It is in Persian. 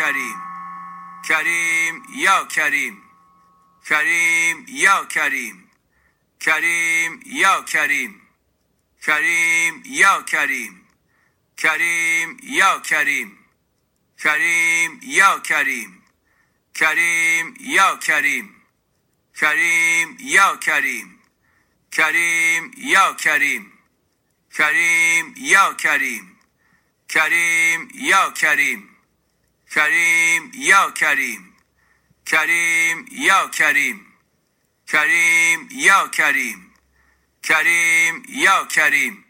کریم، کریم یا کریم، کریم یا کریم، کریم یا کریم، کریم یا کریم، کریم یا کریم، کریم یا کریم، کریم یا کریم، کریم یا کریم، کریم یا کریم، کریم یا کریم، کریم یا کریم، کریم یا کریم، کریم یا کریم، کریم یا کریم، کریم یا کریم،